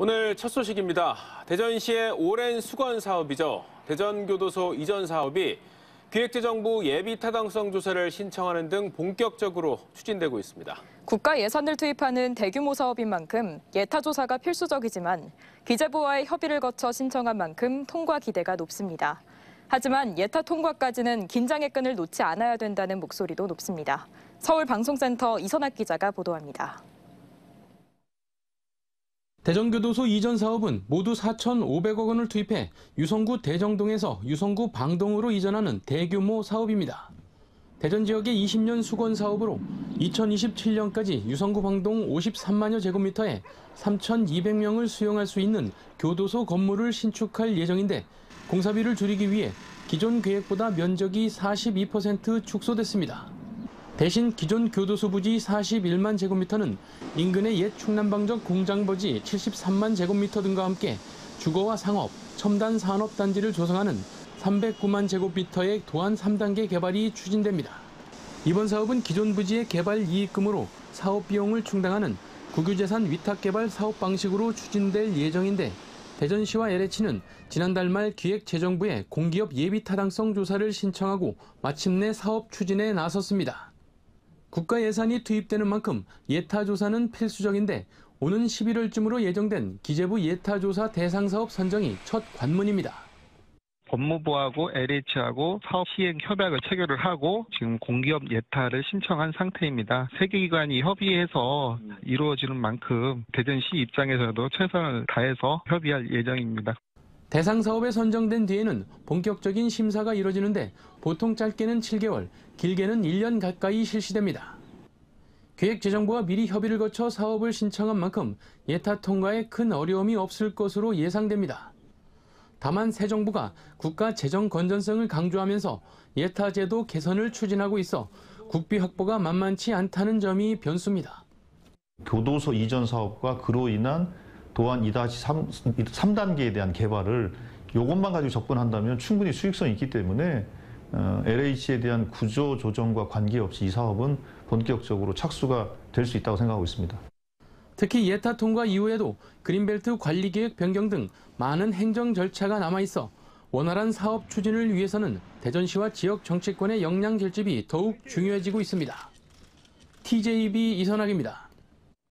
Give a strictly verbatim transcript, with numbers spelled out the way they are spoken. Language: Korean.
오늘 첫 소식입니다. 대전시의 오랜 수건 사업이죠. 대전교도소 이전 사업이 기획재정부 예비 타당성 조사를 신청하는 등 본격적으로 추진되고 있습니다. 국가 예산을 투입하는 대규모 사업인 만큼 예타 조사가 필수적이지만 기재부와의 협의를 거쳐 신청한 만큼 통과 기대가 높습니다. 하지만 예타 통과까지는 긴장의 끈을 놓지 않아야 된다는 목소리도 높습니다. 서울방송센터 이선학 기자가 보도합니다. 대전교도소 이전 사업은 모두 사천오백억 원을 투입해 유성구 대정동에서 유성구 방동으로 이전하는 대규모 사업입니다. 대전 지역의 이십 년 수건 사업으로 이천이십칠 년까지 유성구 방동 오십삼만여 제곱미터에 삼천이백 명을 수용할 수 있는 교도소 건물을 신축할 예정인데 공사비를 줄이기 위해 기존 계획보다 면적이 사십이 퍼센트 축소됐습니다. 대신 기존 교도소 부지 사십일만 제곱미터는 인근의 옛 충남방적 공장버지 칠십삼만 제곱미터 등과 함께 주거와 상업, 첨단 산업단지를 조성하는 삼백구만 제곱미터의 도안 삼 단계 개발이 추진됩니다. 이번 사업은 기존 부지의 개발 이익금으로 사업 비용을 충당하는 국유재산 위탁개발 사업 방식으로 추진될 예정인데 대전시와 엘에이치는 지난달 말 기획재정부에 공기업 예비 타당성 조사를 신청하고 마침내 사업 추진에 나섰습니다. 국가 예산이 투입되는 만큼 예타 조사는 필수적인데 오는 십일월쯤으로 예정된 기재부 예타 조사 대상 사업 선정이 첫 관문입니다. 법무부하고 엘에이치하고 사업 시행 협약을 체결을 하고 지금 공기업 예타를 신청한 상태입니다. 세 개 기관이 협의해서 이루어지는 만큼 대전시 입장에서도 최선을 다해서 협의할 예정입니다. 대상 사업에 선정된 뒤에는 본격적인 심사가 이뤄지는데 보통 짧게는 칠 개월, 길게는 일 년 가까이 실시됩니다. 기획재정부와 미리 협의를 거쳐 사업을 신청한 만큼 예타 통과에 큰 어려움이 없을 것으로 예상됩니다. 다만 새 정부가 국가 재정 건전성을 강조하면서 예타 제도 개선을 추진하고 있어 국비 확보가 만만치 않다는 점이 변수입니다. 교도소 이전 사업과 그로 인한 도안 이 삼 단계에 대한 개발을 이것만 가지고 접근한다면 충분히 수익성이 있기 때문에 엘에이치에 대한 구조 조정과 관계없이 이 사업은 본격적으로 착수가 될 수 있다고 생각하고 있습니다. 특히 예타 통과 이후에도 그린벨트 관리계획 변경 등 많은 행정 절차가 남아있어 원활한 사업 추진을 위해서는 대전시와 지역 정치권의 역량 결집이 더욱 중요해지고 있습니다. 티제이비 이선학입니다.